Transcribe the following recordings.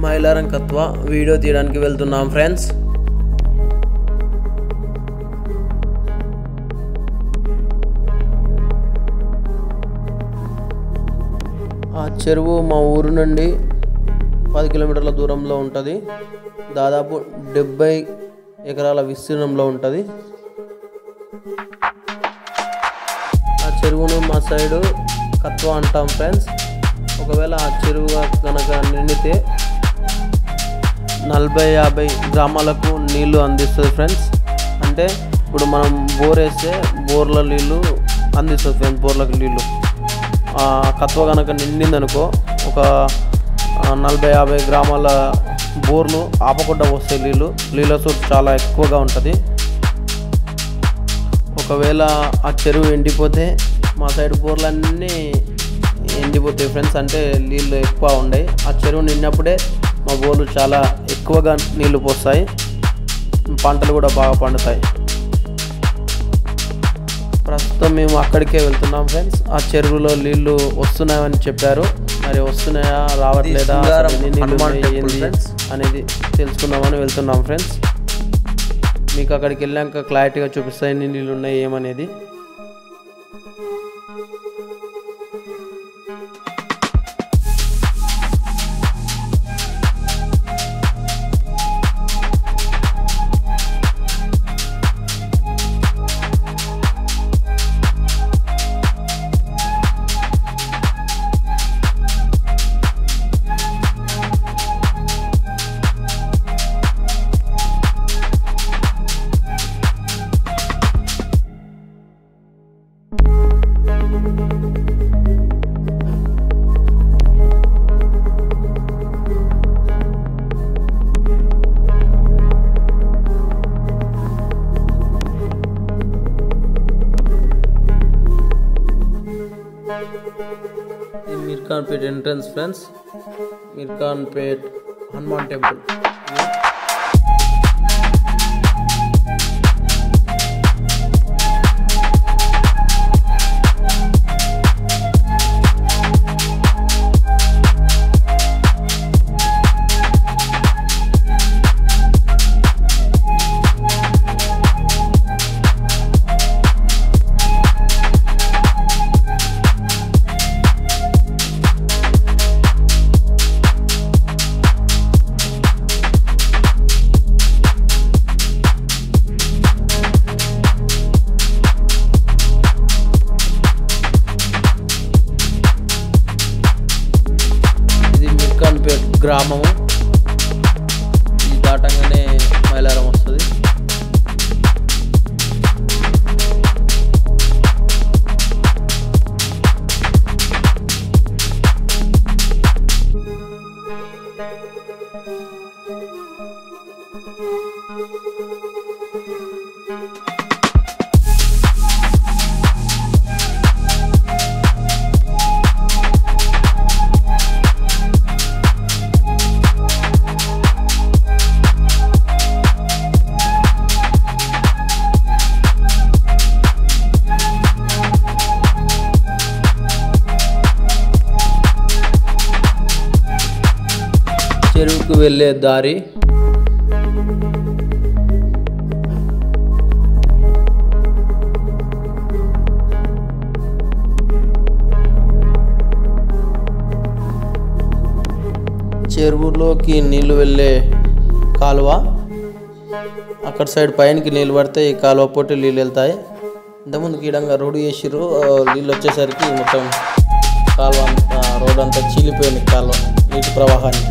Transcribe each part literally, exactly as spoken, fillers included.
మైలారం కత్వ వీడియో తీయడానికి వెళ్తున్నాం ఫ్రెండ్స్. ఆ చెరువు మా ఊరు నుండి పది కిలోమీటర్ల దూరంలో ఉంటుంది. దాదాపు డెబ్బై ఎకరాల విస్తీర్ణంలో ఉంటుంది. ఆ చెరువును మా సైడు కత్వ అంటాం ఫ్రెండ్స్. ఒకవేళ ఆ చెరువు కనుక నిండితే నలభై యాభై గ్రామాలకు నీళ్లు అందిస్తుంది ఫ్రెండ్స్. అంటే ఇప్పుడు మనం బోర్ వేస్తే బోర్ల నీళ్ళు అందిస్తుంది ఫ్రెండ్స్. బోర్లకు నీళ్ళు కత్వ కనుక నిండిందనుకో ఒక నలభై యాభై గ్రామాల బోర్లు ఆపకుండా వస్తాయి. నీళ్ళు నీళ్ళ సోర్స్ చాలా ఎక్కువగా ఉంటుంది. ఒకవేళ ఆ చెరువు ఎండిపోతే మా సైడ్ బోర్లన్నీ ఎండిపోతాయి ఫ్రెండ్స్. అంటే నీళ్ళు ఎక్కువ ఉండవు. ఆ చెరువు నిండినప్పుడే మా బోర్లు చాలా ఎక్కువగా నీళ్లు పోస్తాయి. పంటలు కూడా బాగా పండుతాయి. ప్రస్తుతం మేము అక్కడికే వెళ్తున్నాం ఫ్రెండ్స్. ఆ చెరువులో నీళ్లు వస్తున్నాయని చెప్పారు. మరి వస్తున్నాయా రావట్లేదా అనేది తెలుసుకుందామని వెళ్తున్నాం ఫ్రెండ్స్. మీకు అక్కడికి వెళ్ళాక క్లారిటీగా చూపిస్తాయి ఎన్ని నీళ్ళు ఉన్నాయి ఏమనేది. Meerkhanpet entrance friends. Meerkhanpet Hanuman temple. Meerkhanpet గ్రామము. ఇది దాటంగానే మైలారం వస్తుంది. చెరువుకు వెళ్ళే దారి. చెరువులోకి నీళ్లు వెళ్ళే కాలువ. అక్కడ సైడ్ పైనకి నీళ్ళు పడితే ఈ కాలువ పొట్టి నీళ్ళు వెళ్తాయి. ఇంతకుముందు కీడంగా రోడ్డు చేసిర్రు. నీళ్ళు వచ్చేసరికి మొత్తం కాలువ అంతా రోడ్ అంతా చీలిపోయింది కాలువ నీటి ప్రవాహానికి.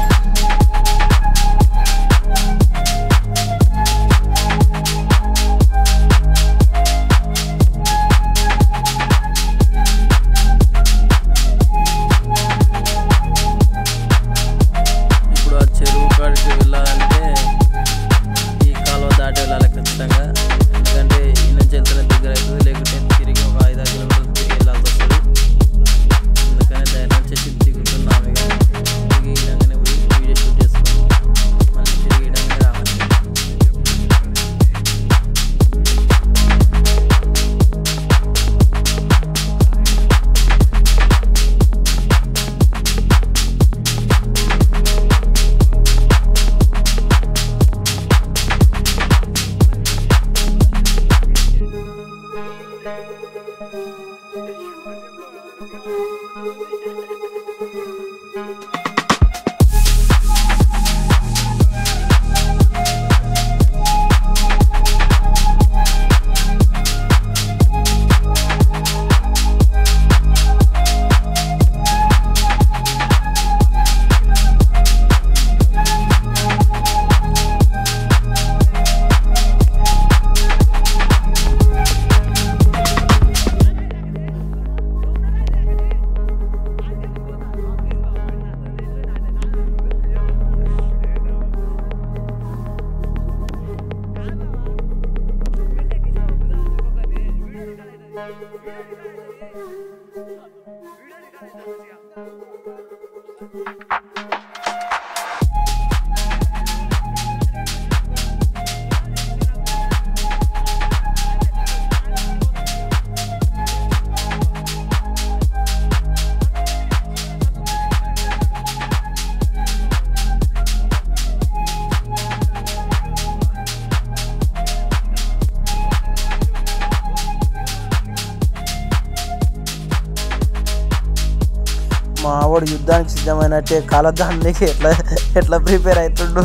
వెళ్ళాలంటే ఈ కాలువ దాటి వెళ్ళాలి ఖచ్చితంగా. ఎందుకంటే ఈ నుంచి వెళ్తేనే దగ్గర అవుతుంది. లేకుంటే తిరిగి ఒక ఐదు ఆరు కిలోమీటర్లు తిరిగి వెళ్ళాల్సి వస్తుంది. అందుకని ధైర్యం చేసి దిగుతున్నాము. ఇక మనోడు యుద్ధానికి సిద్ధమైనట్టే కాలదానికి ఎట్లా ఎట్లా ప్రిపేర్ అవుతుండు.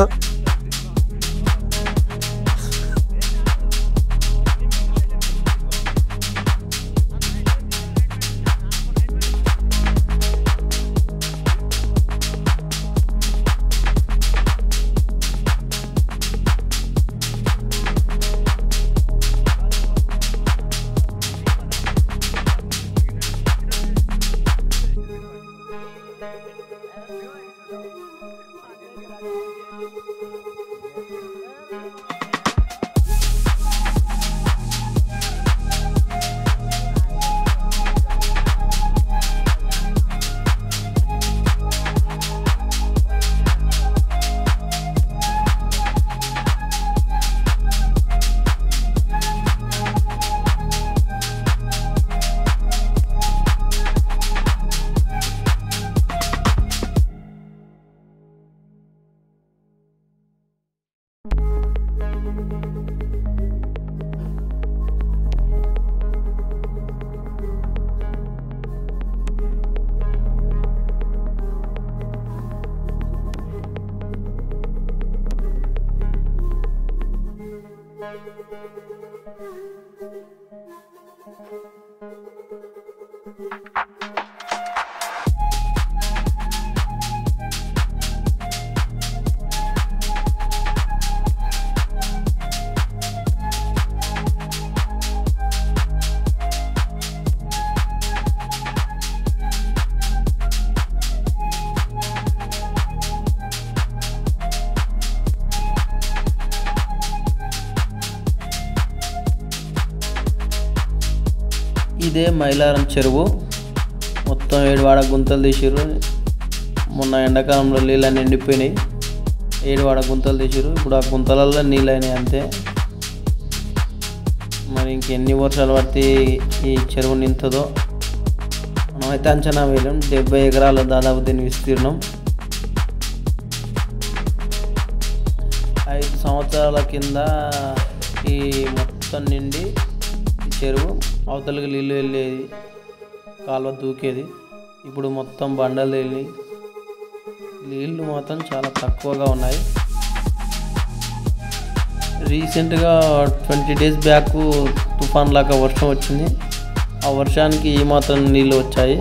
ఇదే మైలారం చెరువు. మొత్తం ఏడువాడ గుంతలు తీసిర్రు. మొన్న ఎండాకాలంలో నీళ్ళని ఎండిపోయినాయి. ఏడువాడ గుంతలు తీసిర్రు. ఇప్పుడు ఆ గుంతలలో నీళ్ళు అయినాయి అంతే. మరి ఇంకెన్ని వర్షాలు పడితే ఈ చెరువు నింతుందో మనమైతే అంచనా వేయలేం. డెబ్బై ఎకరాలు దాదాపు దీని విస్తీర్ణం. ఐదు సంవత్సరాల కింద ఈ మొత్తం నిండి ఈ చెరువు అవతలకి నీళ్ళు వెళ్ళేది, కాలువ దూకేది. ఇప్పుడు మొత్తం బండలు వెళ్ళి నీళ్ళు మాత్రం చాలా తక్కువగా ఉన్నాయి. రీసెంట్గా ట్వంటీ డేస్ బ్యాక్ తుఫాన్ లాగా వర్షం వచ్చింది. ఆ వర్షానికి ఈ మాత్రం నీళ్ళు వచ్చాయి.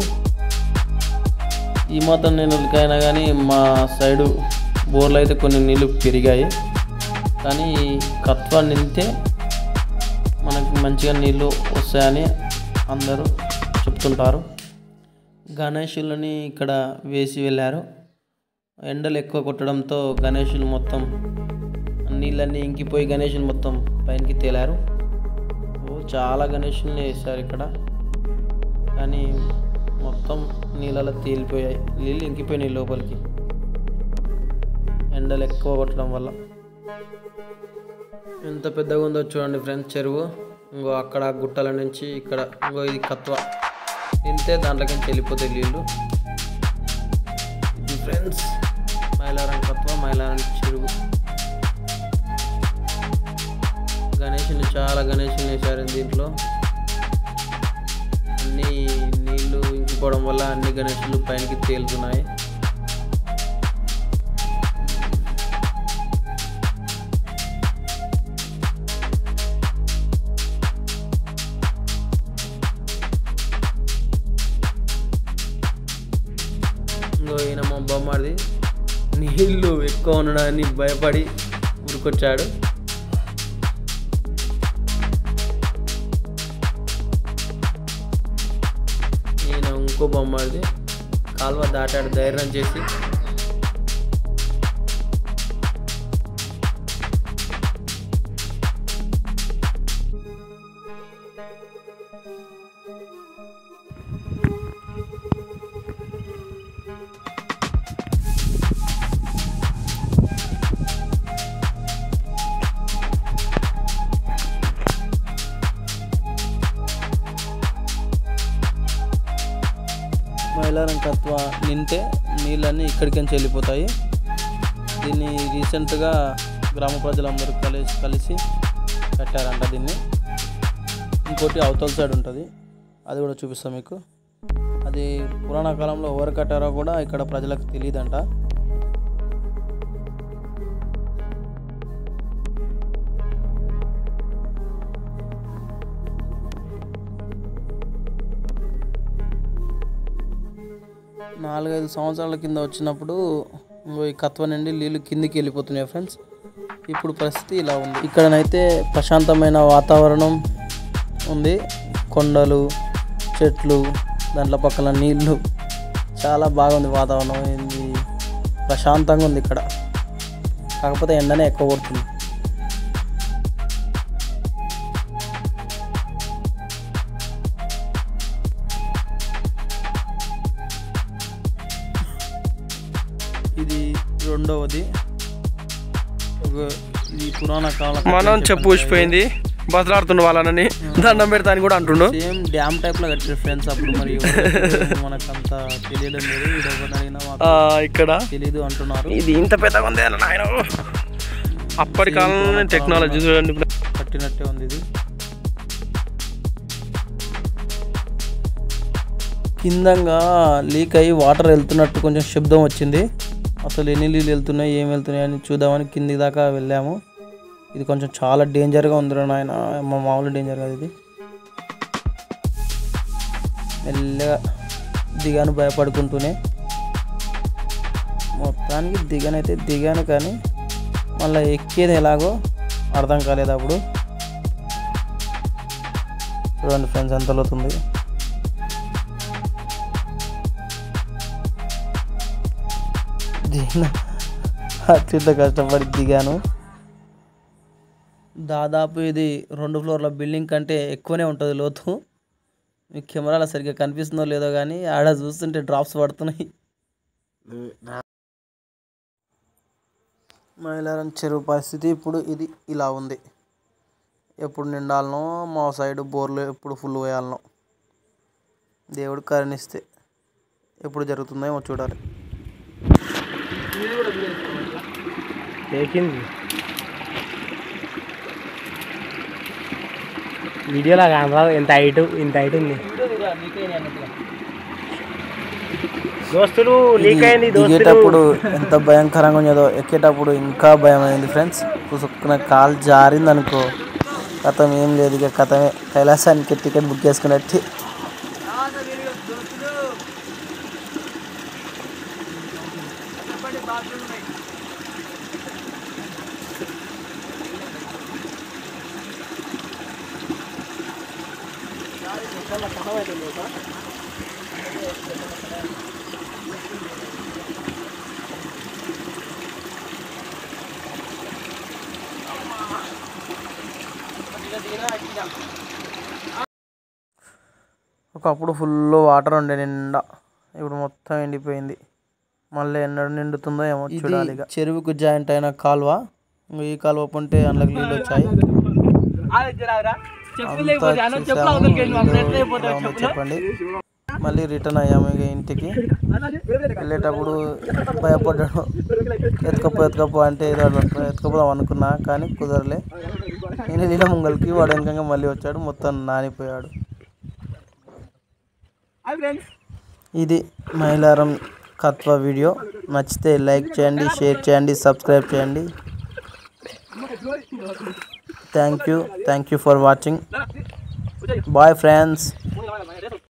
ఈ మాత్రం నీళ్ళకైనా కానీ మా సైడు బోర్లు అయితే కొన్ని నీళ్ళు పెరిగాయి. కానీ కత్వా నింతే మనకి మంచిగా నీళ్ళు వస్తాయని అందరూ చెప్తుంటారు. గణేషులని ఇక్కడ వేసి వెళ్ళారు. ఎండలు ఎక్కువ కొట్టడంతో గణేషులు మొత్తం నీళ్ళన్నీ ఇంకిపోయి గణేషులు మొత్తం పైనకి తేలారు. చాలా గణేషుల్ని వేశారు ఇక్కడ. కానీ మొత్తం నీళ్ళలో తేలిపోయాయి. నీళ్ళు ఇంకిపోయినాయి లోపలికి ఎండలు ఎక్కువ కొట్టడం వల్ల. ఎంత పెద్దగా ఉందో చూడండి ఫ్రెండ్స్ చెరువు. ఇంకో అక్కడ గుట్టల నుంచి ఇక్కడ ఇంకో ఇది కత్వ నింతే దాంట్లోకి వెళ్ళిపోతాయి నీళ్ళు. ఇది ఫ్రెండ్స్ మైలారం కత్వ, మైలారం చెరువు. గణేషుని చాలా గణేషుని వేశారు దీంట్లో. అన్ని నీళ్ళు ఇంకిపోవడం వల్ల అన్ని గణేషులు పైనకి తేలుతున్నాయి. ఈయన మా బొమ్మది నీళ్ళు ఎక్కువ ఉండడాన్ని భయపడి ఉరికొచ్చాడు. ఈయన ఇంకో బొమ్మది కాలువ దాటాడు ధైర్యం చేసి. మైలారం కత్వ నింటే నీళ్ళన్నీ ఇక్కడికి నుంచి వెళ్ళిపోతాయి. దీన్ని రీసెంట్గా గ్రామ ప్రజలందరూ కలిసి కలిసి కట్టారంట దీన్ని. ఇంకోటి అవతల సైడ్ ఉంటుంది, అది కూడా చూపిస్తాం మీకు. అది పురాణ కాలంలో ఎవరు కట్టారో కూడా ఇక్కడ ప్రజలకు తెలియదంట. నాలుగైదు సంవత్సరాల కింద వచ్చినప్పుడు ఈ కత్వ నుండి నీళ్ళు కిందికి వెళ్ళిపోతున్నాయి ఫ్రెండ్స్. ఇప్పుడు పరిస్థితి ఇలా ఉంది. ఇక్కడనైతే ప్రశాంతమైన వాతావరణం ఉంది. కొండలు, చెట్లు, దాంట్లో పక్కన నీళ్ళు, చాలా బాగుంది వాతావరణం. ఇది ప్రశాంతంగా ఉంది ఇక్కడ. కాకపోతే ఎండనే ఎక్కువ కొడుతుంది. ఇది రెండవది. ఈ పురాణ కాలం మనం చెప్పు ఊసిపోయింది, బతలాడుతుండ వాళ్ళని దండం పెడతాని కూడా అంటుండు. సేమ్ డ్యామ్ టైప్ లో కట్టారు ఫ్రెండ్స్. అప్పుడు మరి మనకు అంత తెలియడం లేదు. ఇక్కడ తెలియదు అంటున్నారు. ఇది ఇంత పెద్దగా ఉంది ఆయన. అప్పటి కాలంలో టెక్నాలజీ చూడండి, కట్టినట్టే ఉంది. ఇది కిందంగా లీక్ అయ్యి వాటర్ వెళ్తున్నట్టు కొంచెం శబ్దం వచ్చింది. అసలు ఎన్ని నీళ్ళు వెళ్తున్నాయి, ఏం వెళ్తున్నాయి అని చూద్దామని కింది దాకా వెళ్ళాము. ఇది కొంచెం చాలా డేంజర్గా ఉంది నాయన, మా మామూలు డేంజర్ కాదు ఇది. మెల్లగా దిగాను భయపడుకుంటూనే. మొత్తానికి దిగానైతే దిగాను, కానీ మళ్ళీ ఎక్కేది ఎలాగో అర్థం కాలేదు అప్పుడు. చూడండి ఫ్రెండ్స్ ఎంత లోతుంది. దిగిన అట్లా కష్టపడి దిగాను. దాదాపు ఇది రెండు ఫ్లోర్ల బిల్డింగ్ కంటే ఎక్కువనే ఉంటుంది లోతు. మీ కెమెరాలో సరిగ్గా కనిపిస్తుందో లేదో కానీ ఆడ చూస్తుంటే డ్రాప్స్ పడుతున్నాయి. మైలారం చెరువు పరిస్థితి ఇప్పుడు ఇది ఇలా ఉంది. ఎప్పుడు నిండాలనో, మా సైడ్ బోర్లు ఎప్పుడు ఫుల్ పోయాలనో, దేవుడు కరుణిస్తే ఎప్పుడు జరుగుతుందో ఏమో చూడాలి. వీడియోలో కాదు, ఎంత హైట్ ఇంత హైట్ ఉంది. దోస్తులు లీక్ అయింది. దిగేటప్పుడు ఎంత భయంకరంగా ఉన్నదో, ఎక్కేటప్పుడు ఇంకా భయం అయింది ఫ్రెండ్స్. పుసుక్కున కాలు జారింది అనుకో, కథం ఏం లేదు. ఇక కథమే కైలాసానికి టికెట్ బుక్ చేసుకున్నట్టు. ఒకప్పుడు ఫుల్ వాటర్ ఉండే నిండా, ఇప్పుడు మొత్తం ఎండిపోయింది. మళ్ళీ ఎన్నడూ నిండుతుందో ఏమో చూడాలి. చెరువుకు జాయింట్ అయిన కాలువ, ఈ కాలువ పంటే అందులోకి నీళ్ళు వచ్చాయి. చెప్పండి. మళ్ళీ రిటర్న్ అయ్యాము ఇక ఇంటికి. వెళ్ళేటప్పుడు భయపడ్డాడు, ఎత్తుకపో ఎత్తుకపో అంటే ఏదో ఎత్తుకపోదాం అనుకున్నా, కానీ కుదరలే. నేను నీళ్ళ ముంగలికి వాడు వెనకంగా మళ్ళీ వచ్చాడు, మొత్తం నానిపోయాడు. ఇది మైలారం కత్వ వీడియో. నచ్చితే లైక్ చేయండి, షేర్ చేయండి, సబ్స్క్రైబ్ చేయండి. Thank you thank you for watching. Bye friends.